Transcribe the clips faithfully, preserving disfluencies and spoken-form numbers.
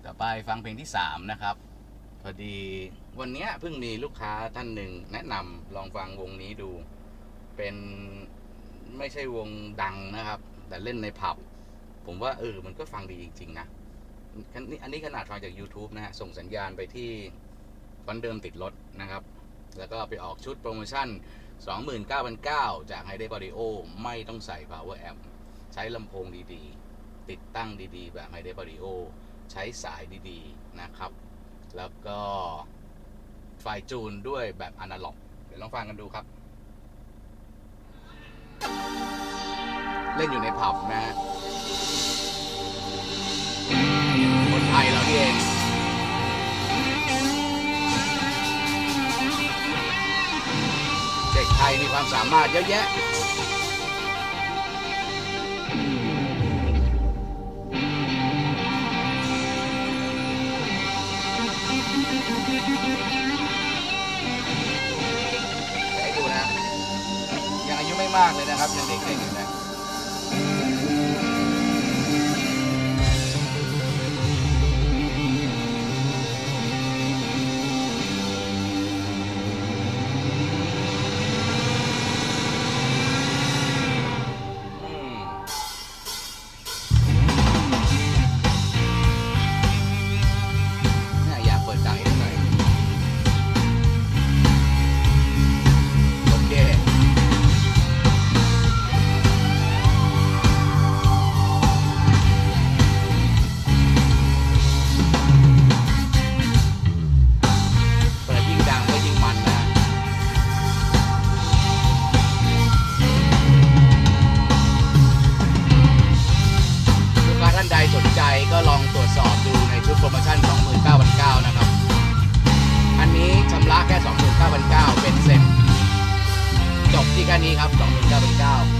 ต่อไปฟังเพลงที่สามนะครับพอดีวันนี้เพิ่งมีลูกค้าท่านหนึ่งแนะนำลองฟังวงนี้ดูเป็นไม่ใช่วงดังนะครับแต่เล่นในผับผมว่าเออมันก็ฟังดีจริงๆนะอันนี้ขนาดฟังจาก YouTube นะฮะส่งสัญญาณไปที่วันเดิมติดรถนะครับแล้วก็ไปออกชุดโปรโมชั่น สองหมื่นเก้าพันเก้าร้อย จาก Hi-Def Audio ไม่ต้องใส่ Power Amp ใช้ลำโพงดีๆติดตั้งดีๆแบบ Hi-Def Audio ใช้สายดีๆนะครับแล้วก็ไฟจูนด้วยแบบอนาล็อกเดี๋ยวลองฟังกันดูครับเล่นอยู่ในผับนะฮะคนไทยเราเองเด็กไทยมีความสามารถเยอะแยะให้ดูนะยังอายุไม่มากเลยนะครับยังเด็กๆอยู่นะสนใจก็ลองตรวจสอบดูในชุดโปรโมชั่น สองหมื่นเก้าพันเก้าร้อย นะครับอันนี้ชำระแค่ สองหมื่นเก้าพันเก้าร้อย เป็นเสร็จจบที่แค่นี้ครับ สองหมื่นเก้าพันเก้าร้อย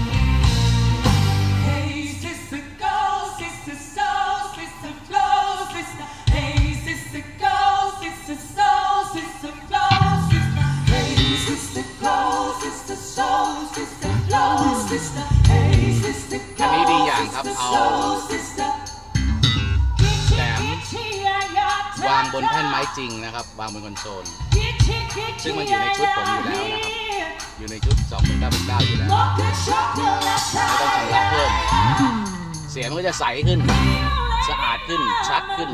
อันนี้ดีอย่างครับเอาวางบนแท่นไม้จริงนะครับวางบนคอนโซลซึ่งมันอยู่ในชุดผมอยู่แล้วนะครับอยู่ในชุด สองหมื่นเก้าพันเก้าร้อย อยู่แล้วไม่ต้องชำระเพิ่มเสียงมันก็จะใสขึ้นสะอาดขึ้นชัดขึ้น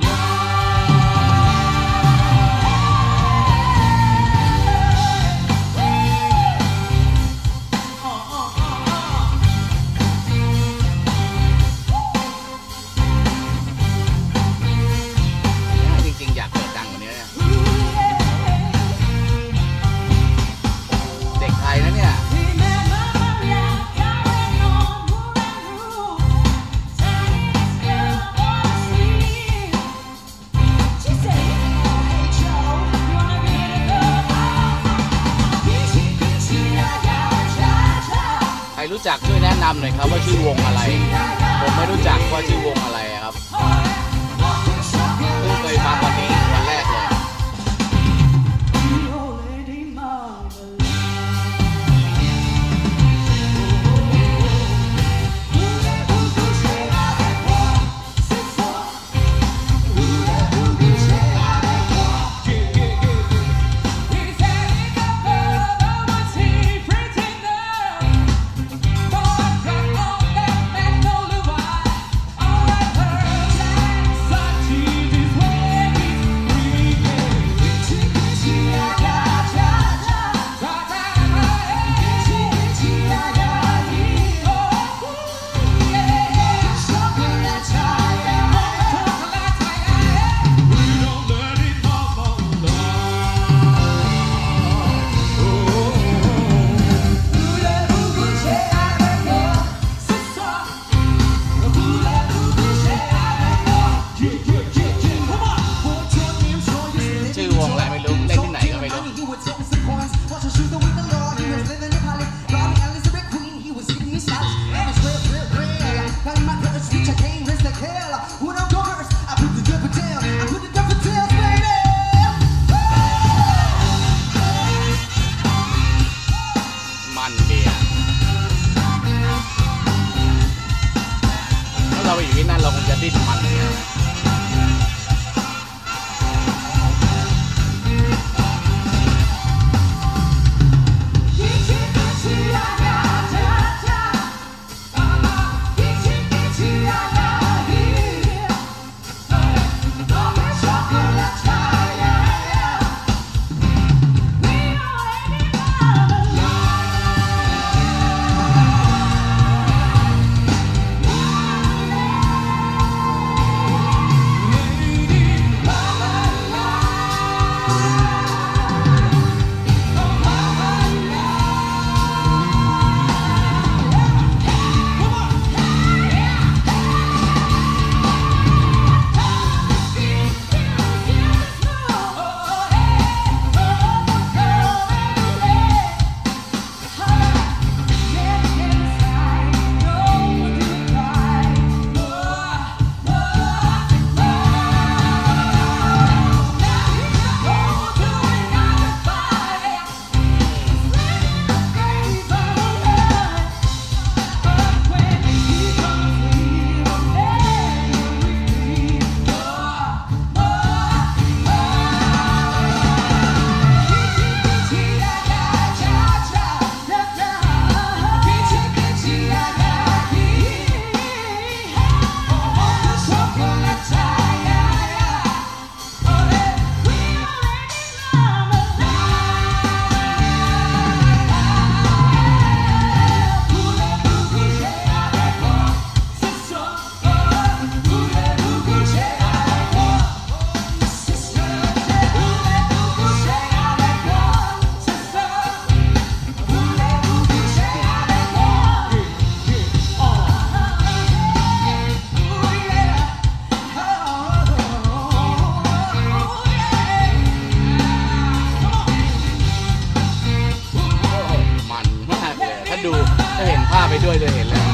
รู้จักช่วยแนะนำหน่อยครับว่าชื่อวงอะไรผมไม่รู้จักว่าชื่อวงอะไรครับเพิ่งเคยฟังวันนี้วันแรกเลยไปด้วยเลยเห็นแล้ว